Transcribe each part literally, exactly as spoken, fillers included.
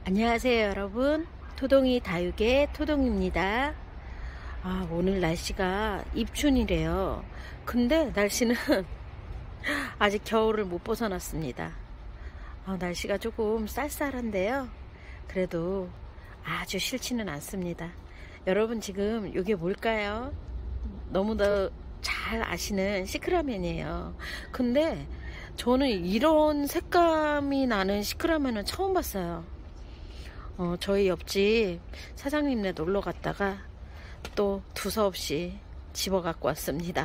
안녕하세요 여러분, 토동이 다육의 토동입니다. 아, 오늘 날씨가 입춘이래요. 근데 날씨는 아직 겨울을 못 벗어났습니다. 아, 날씨가 조금 쌀쌀한데요, 그래도 아주 싫지는 않습니다. 여러분, 지금 이게 뭘까요? 너무나 잘 아시는 시크라멘이에요. 근데 저는 이런 색감이 나는 시크라멘은 처음 봤어요. 어, 저희 옆집 사장님네 놀러 갔다가 또 두서없이 집어 갖고 왔습니다.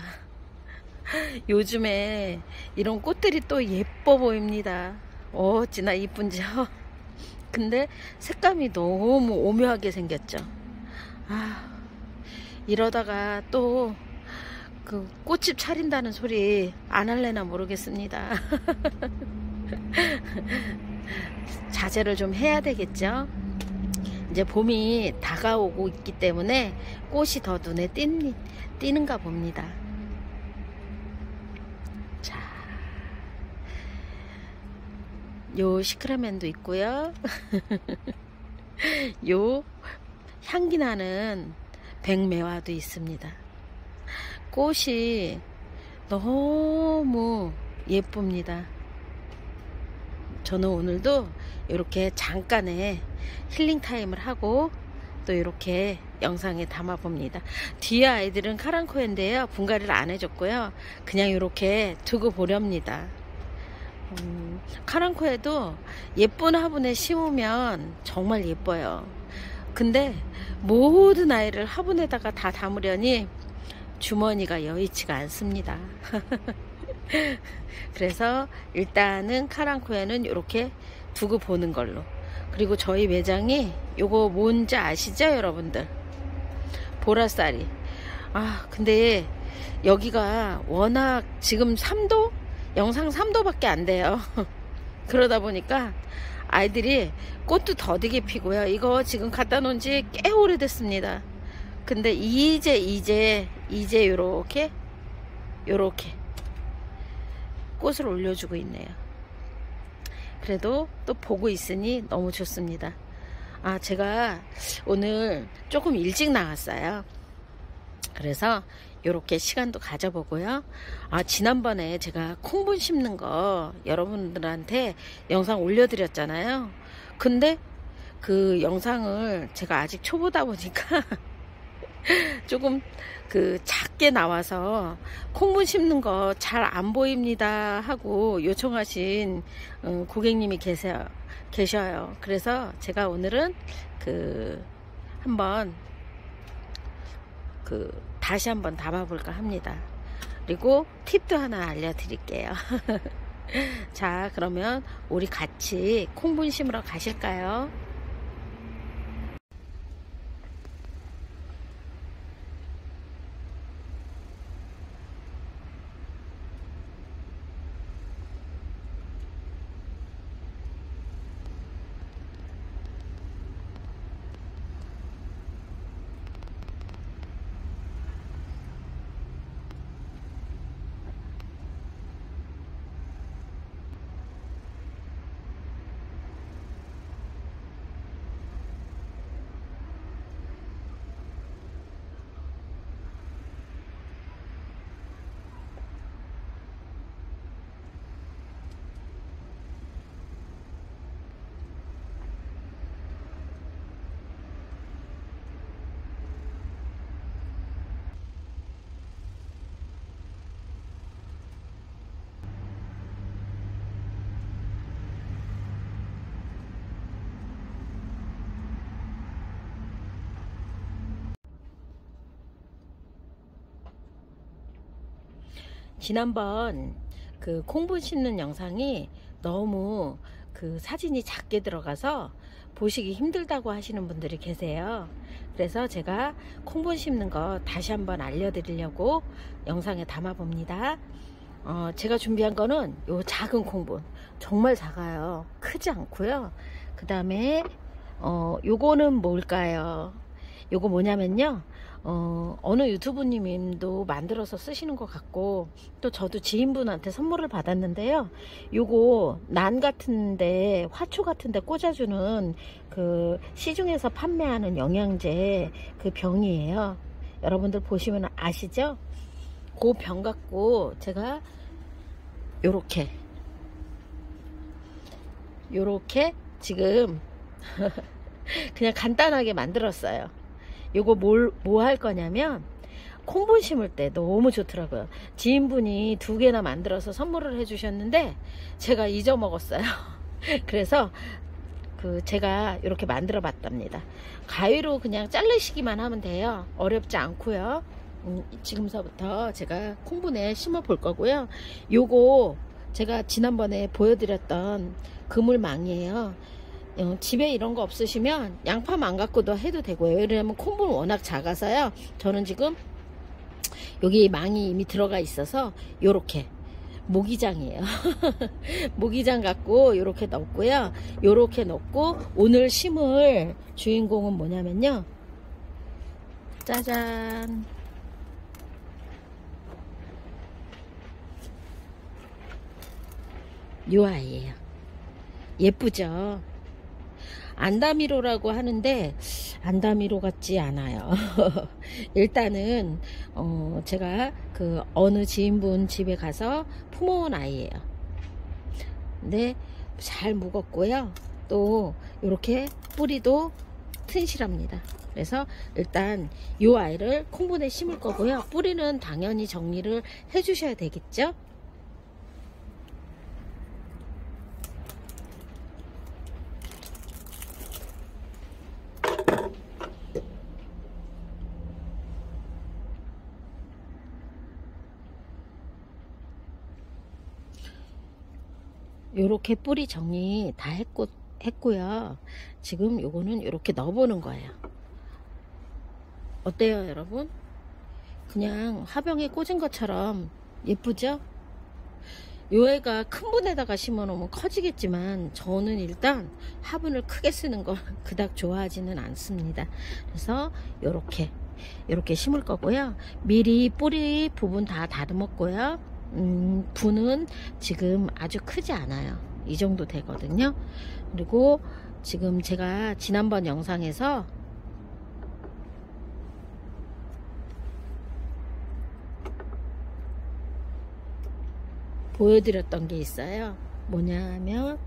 요즘에 이런 꽃들이 또 예뻐 보입니다. 어찌나 이쁜지요. 근데 색감이 너무 오묘하게 생겼죠. 아, 이러다가 또 그 꽃집 차린다는 소리 안 할래나 모르겠습니다. 자제를 좀 해야 되겠죠. 이제 봄이 다가오고 있기 때문에 꽃이 더 눈에 띄는, 띄는가 봅니다. 자, 요 시크라멘도 있고요. 요 향기 나는 백매화도 있습니다. 꽃이 너무 예쁩니다. 저는 오늘도 이렇게 잠깐의 힐링 타임을 하고 또 이렇게 영상에 담아 봅니다. 뒤에 아이들은 카랑코인데요, 분갈이를 안 해줬고요, 그냥 이렇게 두고 보렵니다. 음, 카랑코에도 예쁜 화분에 심으면 정말 예뻐요. 근데 모든 아이를 화분에다가 다 담으려니 주머니가 여의치가 않습니다. 그래서 일단은 카랑코에는 이렇게 두고 보는 걸로. 그리고 저희 매장이 요거 뭔지 아시죠 여러분들? 보라쌀이. 아, 근데 여기가 워낙 지금 삼 도? 영상 삼 도밖에 안 돼요. 그러다 보니까 아이들이 꽃도 더디게 피고요. 이거 지금 갖다 놓은 지 꽤 오래됐습니다. 근데 이제 이제 이제 요렇게 요렇게 꽃을 올려주고 있네요. 그래도 또 보고 있으니 너무 좋습니다. 아, 제가 오늘 조금 일찍 나왔어요. 그래서 이렇게 시간도 가져보고요. 아, 지난번에 제가 콩분 심는 거 여러분들한테 영상 올려드렸잖아요. 근데 그 영상을 제가 아직 초보다 보니까 조금 그 작게 나와서 콩분 심는 거 잘 안 보입니다 하고 요청하신 어, 고객님이 계세요, 계셔요. 그래서 제가 오늘은 그 한번 그 다시 한번 담아볼까 합니다. 그리고 팁도 하나 알려드릴게요. 자, 그러면 우리 같이 콩분 심으러 가실까요? 지난번 그 콩분 심는 영상이 너무 그 사진이 작게 들어가서 보시기 힘들다고 하시는 분들이 계세요. 그래서 제가 콩분 심는 거 다시 한번 알려드리려고 영상에 담아 봅니다. 어, 제가 준비한 거는 요 작은 콩분, 정말 작아요. 크지 않고요. 그 다음에 어, 요거는 뭘까요? 요거 뭐냐면요, 어, 어느 유튜브님도 만들어서 쓰시는 것 같고, 또 저도 지인분한테 선물을 받았는데요. 요거 난 같은데, 화초 같은데 꽂아주는 그 시중에서 판매하는 영양제 그 병이에요. 여러분들 보시면 아시죠? 그 병 갖고 제가 요렇게 요렇게 지금 그냥 간단하게 만들었어요. 요거 뭘, 뭐 할 거냐면 콩분 심을 때 너무 좋더라고요. 지인분이 두 개나 만들어서 선물을 해주셨는데 제가 잊어먹었어요. 그래서 그 제가 이렇게 만들어 봤답니다. 가위로 그냥 자르시기만 하면 돼요. 어렵지 않고요. 음, 지금서부터 제가 콩분에 심어 볼 거고요. 요거 제가 지난번에 보여드렸던 그물망이에요. 어, 집에 이런 거 없으시면 양파망 갖고도 해도 되고요. 왜냐면 콩분은 워낙 작아서요. 저는 지금 여기 망이 이미 들어가 있어서 요렇게 모기장이에요. 모기장 갖고 요렇게 넣고요. 요렇게 넣고 오늘 심을 주인공은 뭐냐면요. 짜잔. 요 아이예요. 예쁘죠? 안다미로라고 하는데 안다미로 같지 않아요. 일단은 어 제가 그 어느 지인분 집에 가서 품어온 아이예요. 근데 잘 묵었고요. 또 이렇게 뿌리도 튼실합니다. 그래서 일단 이 아이를 콩분에 심을 거고요. 뿌리는 당연히 정리를 해 주셔야 되겠죠. 요렇게 뿌리 정리 다 했고, 했고요. 지금 요거는 요렇게 넣어보는 거예요. 어때요, 여러분? 그냥 화병에 꽂은 것처럼 예쁘죠? 요 애가 큰 분에다가 심어 놓으면 커지겠지만 저는 일단 화분을 크게 쓰는 거 그닥 좋아하지는 않습니다. 그래서 요렇게 요렇게 심을 거고요. 미리 뿌리 부분 다 다듬었고요. 음, 분은 지금 아주 크지 않아요. 이 정도 되거든요. 그리고 지금 제가 지난번 영상에서 보여드렸던 게 있어요. 뭐냐 하면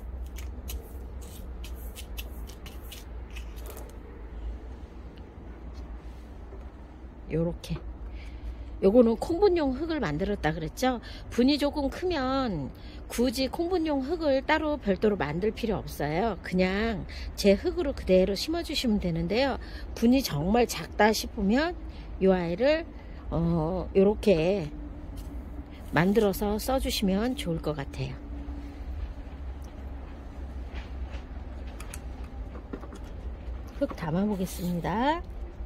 요렇게 요거는 콩분용 흙을 만들었다 그랬죠. 분이 조금 크면 굳이 콩분용 흙을 따로 별도로 만들 필요 없어요. 그냥 제 흙으로 그대로 심어 주시면 되는데요. 분이 정말 작다 싶으면 이 아이를 어 요렇게 만들어서 써 주시면 좋을 것 같아요. 흙 담아 보겠습니다.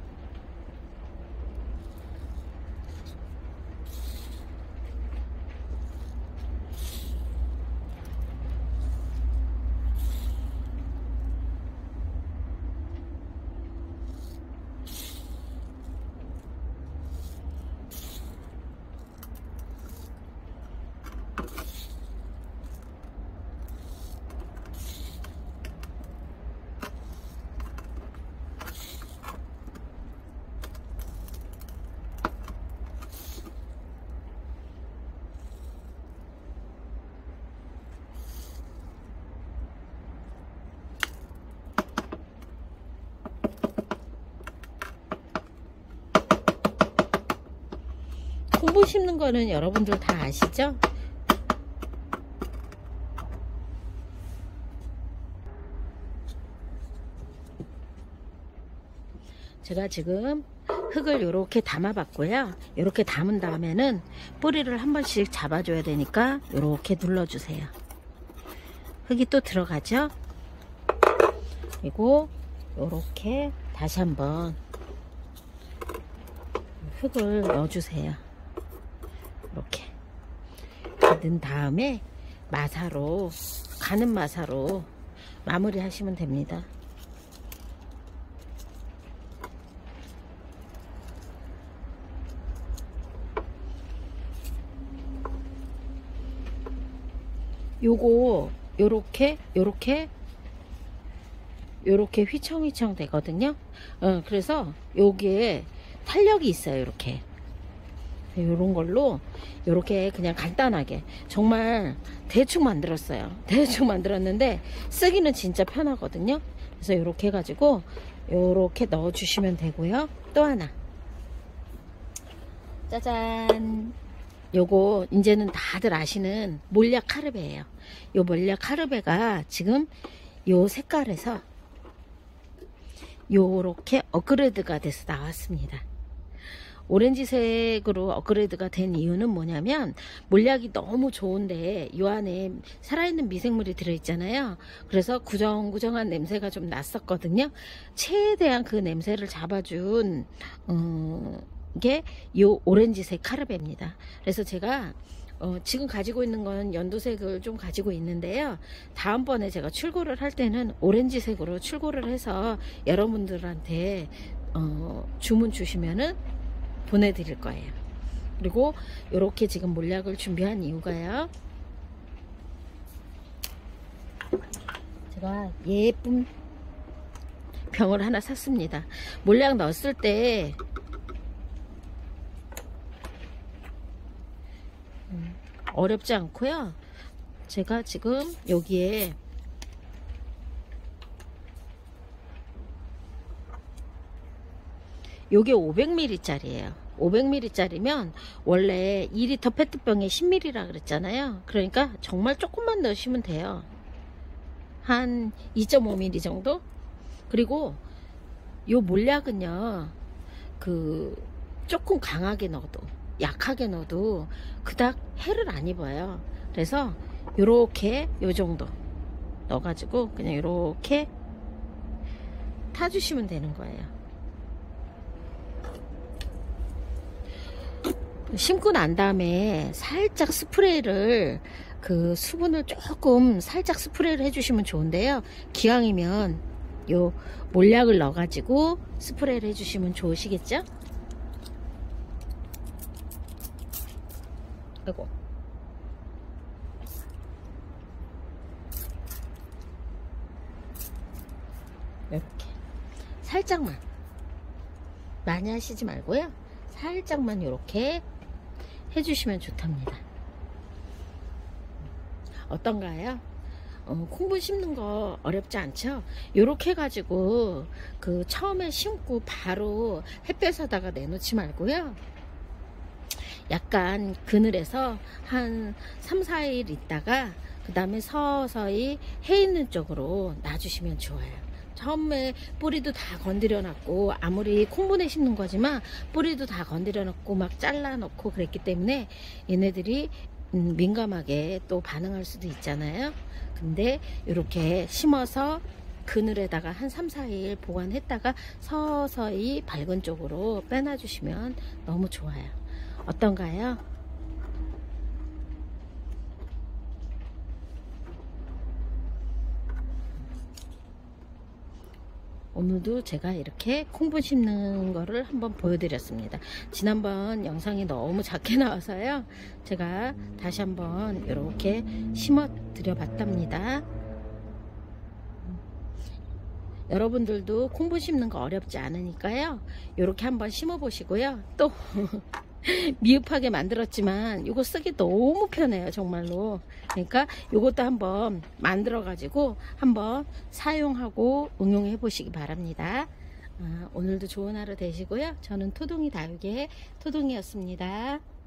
콩분 심는 거는 여러분들 다 아시죠? 제가 지금 흙을 이렇게 담아 봤고요. 이렇게 담은 다음에는 뿌리를 한 번씩 잡아줘야 되니까 이렇게 눌러주세요. 흙이 또 들어가죠? 그리고 이렇게 다시 한번 흙을 넣어주세요. 이렇게 넣은 다음에 마사로, 가는 마사로 마무리 하시면 됩니다. 요거 요렇게 요렇게 요렇게 휘청휘청 되거든요. 어, 그래서 요게 탄력이 있어요. 요렇게 요런 걸로 요렇게 그냥 간단하게 정말 대충 만들었어요. 대충 만들었는데 쓰기는 진짜 편하거든요. 그래서 요렇게 해가지고 요렇게 넣어 주시면 되고요. 또 하나 짜잔, 요거 이제는 다들 아시는 몰약 카르베예요. 요 몰약 카르베가 지금 요 색깔에서 요렇게 업그레이드가 돼서 나왔습니다. 오렌지색으로 업그레이드가 된 이유는 뭐냐면 몰약이 너무 좋은데 이 안에 살아있는 미생물이 들어있잖아요. 그래서 구정구정한 냄새가 좀 났었거든요. 최대한 그 냄새를 잡아준 어, 게 이 오렌지색 카르베입니다. 그래서 제가 어, 지금 가지고 있는 건 연두색을 좀 가지고 있는데요. 다음번에 제가 출고를 할 때는 오렌지색으로 출고를 해서 여러분들한테 어, 주문 주시면은 보내드릴 거예요. 그리고 이렇게 지금 몰약을 준비한 이유가요. 제가 예쁜 병을 하나 샀습니다. 몰약 넣었을 때 어렵지 않고요. 제가 지금 여기에 요게 오백 밀리리터 짜리예요. 오백 밀리리터 짜리면 원래 이 리터 페트병에 십 밀리리터라 그랬잖아요. 그러니까 정말 조금만 넣으시면 돼요. 한 이 점 오 밀리리터 정도? 그리고 요 몰약은요, 그 조금 강하게 넣어도 약하게 넣어도 그닥 해를 안 입어요. 그래서 요렇게 요 정도 넣어가지고 그냥 요렇게 타주시면 되는 거예요. 심고 난 다음에 살짝 스프레이를 그 수분을 조금 살짝 스프레이를 해주시면 좋은데요. 기왕이면 요 몰약을 넣어가지고 스프레이를 해주시면 좋으시겠죠? 아이고. 이렇게 살짝만, 많이 하시지 말고요. 살짝만 이렇게 해주시면 좋답니다. 어떤가요? 어, 콩분 심는 거 어렵지 않죠? 요렇게 해가지고 그 처음에 심고 바로 햇볕에다가 내놓지 말고요. 약간 그늘에서 한 삼, 사 일 있다가 그 다음에 서서히 해 있는 쪽으로 놔주시면 좋아요. 처음에 뿌리도 다 건드려 놨고, 아무리 콩분에 심는 거지만 뿌리도 다 건드려 놓고 막 잘라 놓고 그랬기 때문에 얘네들이 음, 민감하게 또 반응할 수도 있잖아요. 근데 이렇게 심어서 그늘에다가 한 삼, 사 일 보관했다가 서서히 밝은 쪽으로 빼놔 주시면 너무 좋아요. 어떤가요? 오늘도 제가 이렇게 콩분 심는 거를 한번 보여드렸습니다. 지난번 영상이 너무 작게 나와서요, 제가 다시 한번 이렇게 심어 드려 봤답니다. 여러분들도 콩분 심는 거 어렵지 않으니까요, 이렇게 한번 심어 보시고요. 또 미흡하게 만들었지만 이거 쓰기 너무 편해요, 정말로. 그러니까 이것도 한번 만들어 가지고 한번 사용하고 응용해 보시기 바랍니다. 아, 오늘도 좋은 하루 되시고요. 저는 토동이 다육의 토동이었습니다.